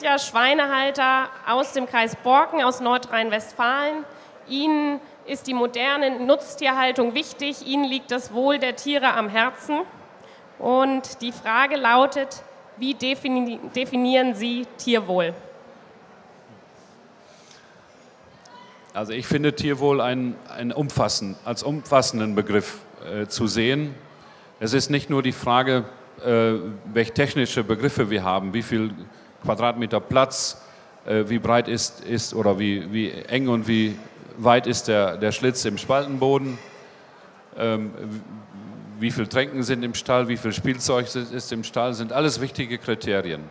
sind ja Schweinehalter aus dem Kreis Borken, aus Nordrhein-Westfalen. Ihnen ist die moderne Nutztierhaltung wichtig. Ihnen liegt das Wohl der Tiere am Herzen. Und die Frage lautet, wie definieren Sie Tierwohl? Also ich finde Tierwohl als umfassenden Begriff zu sehen. Es ist nicht nur die Frage, welche technische Begriffe wir haben, wie viel Quadratmeter Platz, wie breit ist oder wie eng und wie weit ist der Schlitz im Spaltenboden, wie viel Tränken sind im Stall, wie viel Spielzeug ist im Stall, sind alles wichtige Kriterien.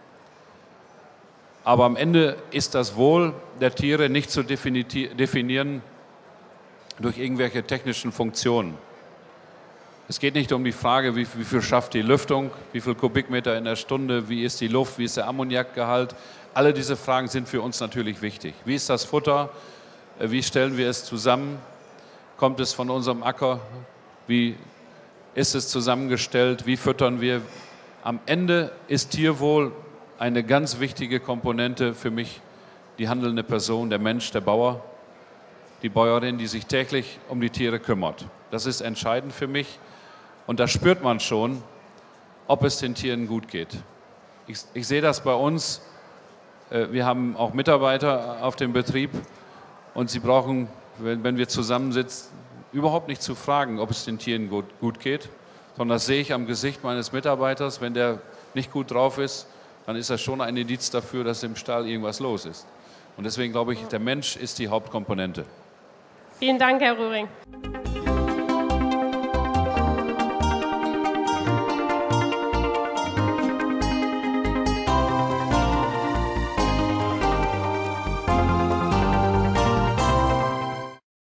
Aber am Ende ist das Wohl der Tiere nicht zu definieren durch irgendwelche technischen Funktionen. Es geht nicht um die Frage, wie viel schafft die Lüftung, wie viel Kubikmeter in der Stunde, wie ist die Luft, wie ist der Ammoniakgehalt. Alle diese Fragen sind für uns natürlich wichtig. Wie ist das Futter? Wie stellen wir es zusammen? Kommt es von unserem Acker? Wie ist es zusammengestellt? Wie füttern wir? Am Ende ist Tierwohl eine ganz wichtige Komponente für mich, die handelnde Person, der Mensch, der Bauer, die Bäuerin, die sich täglich um die Tiere kümmert. Das ist entscheidend für mich und da spürt man schon, ob es den Tieren gut geht. Ich sehe das bei uns, wir haben auch Mitarbeiter auf dem Betrieb und sie brauchen, wenn wir zusammensitzen, überhaupt nicht zu fragen, ob es den Tieren gut geht, sondern das sehe ich am Gesicht meines Mitarbeiters, wenn der nicht gut drauf ist, dann ist das schon ein Indiz dafür, dass im Stall irgendwas los ist. Und deswegen glaube ich, der Mensch ist die Hauptkomponente. Vielen Dank, Herr Röhring.